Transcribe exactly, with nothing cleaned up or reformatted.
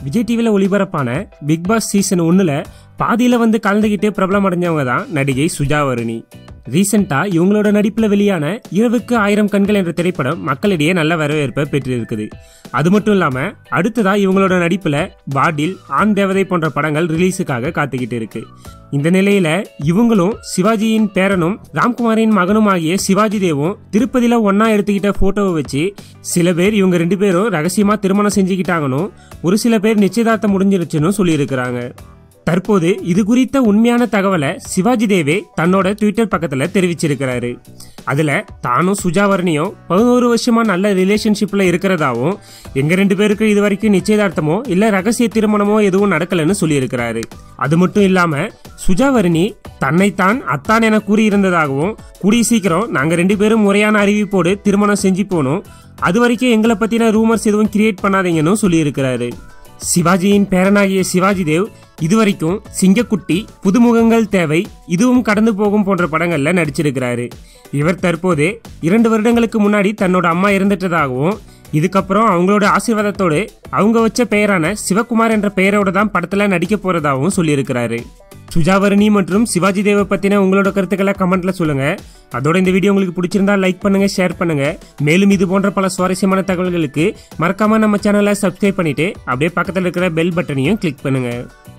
விஜய் டிவில ஒளிபரப்பான big Boss season ஒன்னுல பாதியில வந்து கலந்துகிட்டு பிரபலம் அடைஞ்சவங்க தான் நடிகை சுஜாவரணி. ரீசெண்டா இவங்களோட நடிப்புல வெளியான இரவுக்கு ஆயிரம் கண்கள் என்ற திரைப்படம் மக்களிடையே நல்ல வரவேற்பை பெற்றிருக்குது. அது மட்டும் இல்லாம அடுத்ததா இவங்களோட நடிப்புல பாடில், ஆண் தேவதை போன்ற படங்கள் ரிலீஸுக்காக காத்துக்கிட்டு இருக்கு. இந்த நிலையில இவங்களும் சிவாஜியின் பேரனும் ராம்குமாரின் மகனும் ஆகிய சிவாஜி தேவும் திருப்பதியில ஒன்னா எடுத்துக்கிட்ட போட்டோவை வச்சு சில பேர் இவங்க ரெண்டு பேரும் ரகசியமா திருமணம் செஞ்சுக்கிட்டாங்கன்னு, ஒரு சில பேர் நிச்சயதார்த்தம் முடிஞ்சிருச்சுன்னு சொல்லி இருக்கிறாங்க. தற்போது இது குறித்த உண்மையான தகவலை சிவாஜி தேவே தன்னோட ட்விட்டர் பக்கத்துல தெரிவிச்சிருக்கிறாரு. அதுல தானும் சுஜாவரணியும் பதினோரு வருஷமா நல்ல ரிலேஷன்ஷிப்ல இருக்கிறதாவும், எங்க ரெண்டு பேருக்கு இது வரைக்கும் நிச்சயதார்த்தமோ இல்ல ரகசிய திருமணமோ எதுவும் நடக்கலன்னு சொல்லி இருக்கிறாரு. அது மட்டும் இல்லாம சுஜாவரணி தன்னைத்தான் அத்தான் என கூறியிருந்ததாகவும், கூடிய சீக்கிரம் நாங்க ரெண்டு பேரும் முறையான அறிவிப்போடு திருமணம் செஞ்சு போனோம், அது வரைக்கும் எங்களை பத்தின ரூமர்ஸ் எதுவும் கிரியேட் பண்ணாதீங்கன்னு சொல்லி இருக்கிறாரு. சிவாஜியின் பேரனாகிய சிவாஜி தேவ் இதுவரைக்கும் சிங்கக்குட்டி, புதுமுகங்கள் தேவை, இதுவும் கடந்து போகும் போன்ற படங்கள்ல நடிச்சிருக்கிறாரு. இவர் தற்போது இரண்டு வருடங்களுக்கு முன்னாடி தன்னோட அம்மா இறந்துட்டதாகவும், இதுக்கப்புறம் அவங்களோட ஆசீர்வாதத்தோடு அவங்க வச்ச பெயரான சிவகுமார் என்ற பெயரோட தான் படத்துல நடிக்க போறதாகவும் சொல்லியிருக்கிறாரு. சுஜாவரணி மற்றும் சிவாஜி தேவை பத்தின உங்களோட கருத்துக்களை கமெண்ட்ல சொல்லுங்க. அதோட இந்த வீடியோ உங்களுக்கு பிடிச்சிருந்தா லைக் பண்ணுங்க, ஷேர் பண்ணுங்க. மேலும் இது போன்ற பல சுவாரஸ்யமான தகவல்களுக்கு மறக்காம நம்ம சேனலை சப்ஸ்கிரைப் பண்ணிட்டு அப்படியே பக்கத்துல இருக்கிற பெல் பட்டனையும் கிளிக் பண்ணுங்க.